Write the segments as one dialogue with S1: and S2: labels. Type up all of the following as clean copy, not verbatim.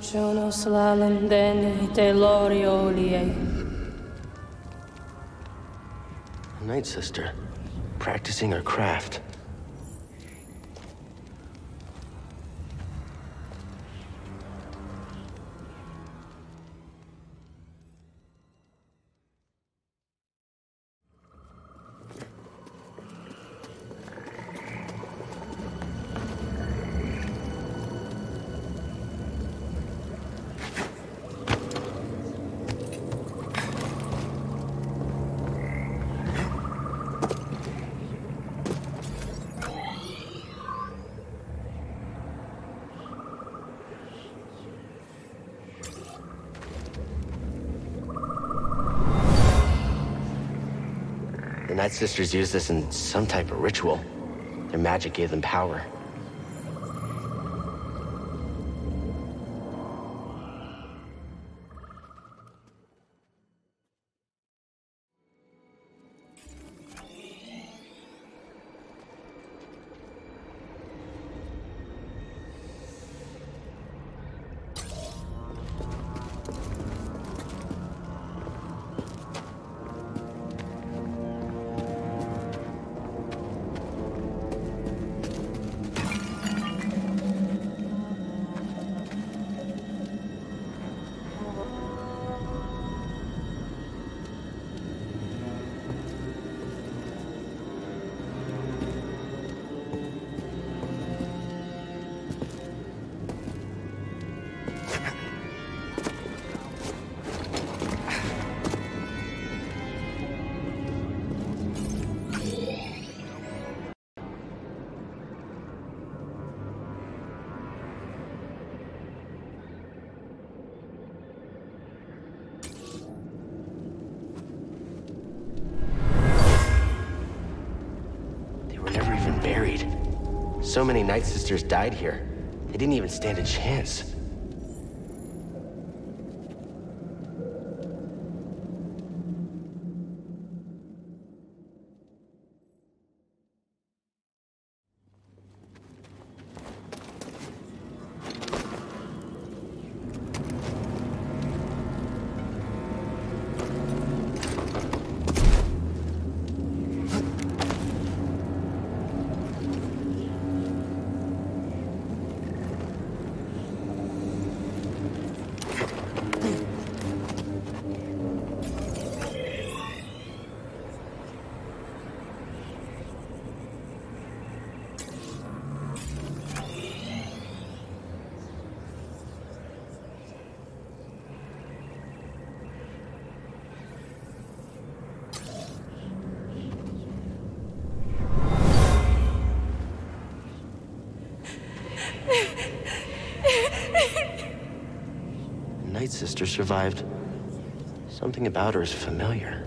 S1: Chono slalom dene te loriolie.
S2: A Night Sister, practicing her craft. The Night Sisters used this in some type of ritual. Their magic gave them power. Buried. So many Night Sisters died here. They didn't even stand a chance. Night Sister survived. Something about her is familiar.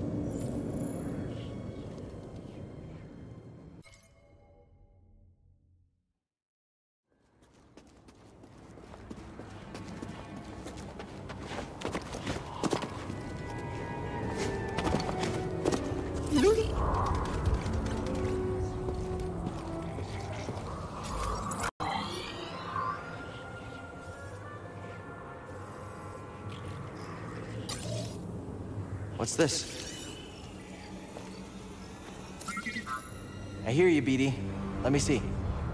S2: What's this? I hear you, BD. Let me see.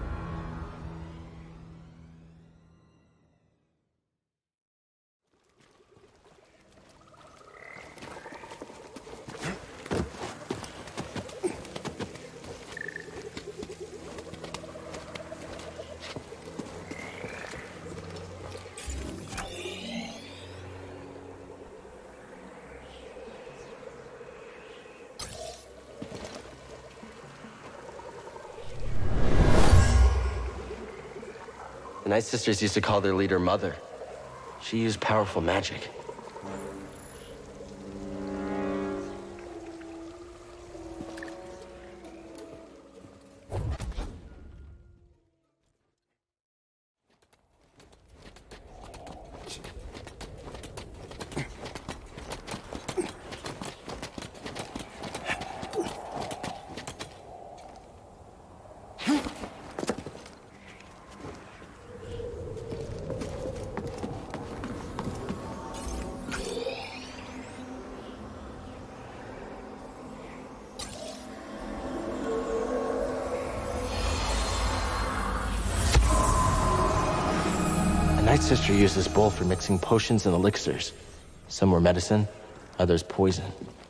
S2: The Night Sisters used to call their leader Mother. She used powerful magic. Night Sister used this bowl for mixing potions and elixirs. Some were medicine, others poison.